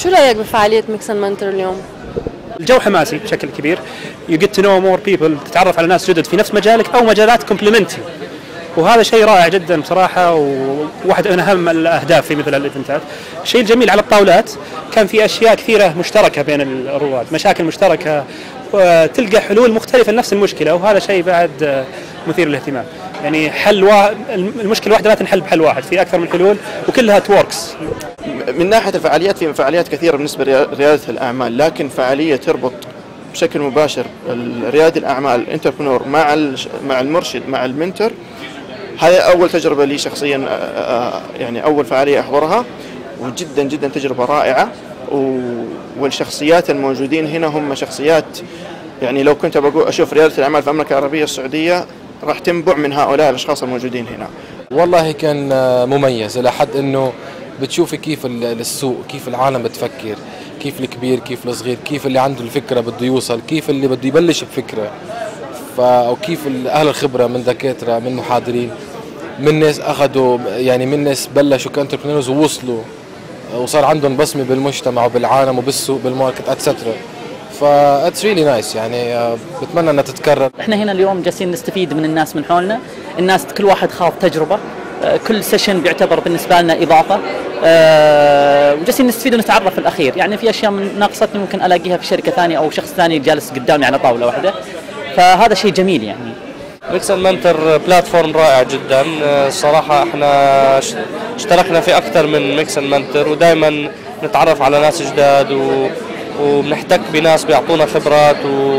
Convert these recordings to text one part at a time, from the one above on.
شو رأيك بفعالية ميكس اند منتور اليوم؟ الجو حماسي بشكل كبير. You get to know more people، تتعرف على ناس جدد في نفس مجالك أو مجالات كومبلمنتري، وهذا شيء رائع جدا بصراحة، وواحد من أهم الأهداف في مثل الإيفنتات. الشيء الجميل على الطاولات كان في أشياء كثيرة مشتركة بين الرواد، مشاكل مشتركة، وتلقى حلول مختلفة لنفس المشكلة، وهذا شيء بعد مثير للاهتمام. يعني المشكلة واحدة لا تنحل بحل واحد، في أكثر من حلول وكلها توركس. من ناحية الفعاليات، في فعاليات كثيرة بالنسبة لريادة الأعمال، لكن فعالية تربط بشكل مباشر ريادي الأعمال الانتربرنور مع المرشد مع المنتور، هذه أول تجربة لي شخصيا، يعني أول فعالية أحضرها، وجدا جدا تجربة رائعة. والشخصيات الموجودين هنا هم شخصيات، يعني لو كنت بقول أشوف ريادة الأعمال في المملكة العربية السعودية راح تنبع من هؤلاء الأشخاص الموجودين هنا. والله كان مميز إلى حد إنه بتشوفي كيف السوق، كيف العالم بتفكر، كيف الكبير كيف الصغير، كيف اللي عنده الفكرة بده يوصل، كيف اللي بده يبلش بفكرة، أو كيف أهل الخبرة من دكاترة من محاضرين من ناس أخذوا، يعني من ناس بلشوا كانتربرنورز ووصلوا وصار عندهم بصمة بالمجتمع وبالعالم وبالسوق بالماركت اتسترا. فاتس ريلي نايس، يعني بتمنى انها تتكرر. احنا هنا اليوم جالسين نستفيد من الناس من حولنا، الناس كل واحد خاض تجربة، كل سيشن بيعتبر بالنسبة لنا إضافة، وجالسين نستفيد ونتعرف في الأخير. يعني في أشياء ناقصتني ممكن ألاقيها في شركة ثانية أو شخص ثاني جالس قدامي على طاولة واحدة، فهذا شيء جميل. يعني ميكس اند منتور بلاتفورم رائع جدا صراحة. احنا اشتركنا في أكثر من ميكس اند منتور، ودائما نتعرف على ناس جداد وبنحتك بناس بيعطونا خبرات،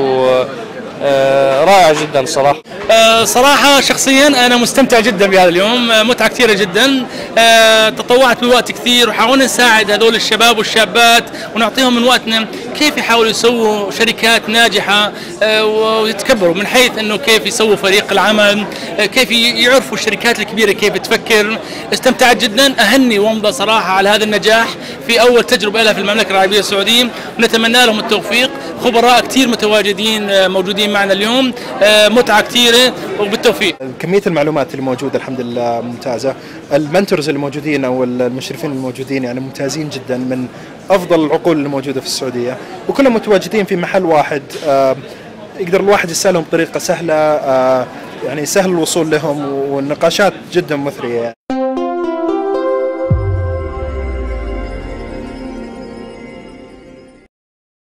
رائع جدا صراحة. صراحة شخصيا أنا مستمتع جدا بهذا اليوم، متعة كثيرة جدا. تطوعت بالوقت كثير وحاولنا نساعد هذول الشباب والشابات ونعطيهم من وقتنا كيف يحاولوا يسووا شركات ناجحة ويتكبروا، من حيث أنه كيف يسووا فريق العمل، كيف يعرفوا الشركات الكبيرة كيف تفكر. استمتعت جدا، أهني ومضة صراحة على هذا النجاح في أول تجربة لها في المملكة العربية السعودية، ونتمنى لهم التوفيق. خبراء كثير متواجدين موجودين معنا اليوم، متعة كثيرة وبالتوفيق. كمية المعلومات اللي موجودة الحمد لله ممتازة، المنتورز الموجودين أو المشرفين الموجودين يعني ممتازين جدا، من أفضل العقول الموجودة في السعودية، وكلهم متواجدين في محل واحد، يقدر الواحد يسألهم بطريقة سهلة، يعني سهل الوصول لهم، والنقاشات جدا مثرية.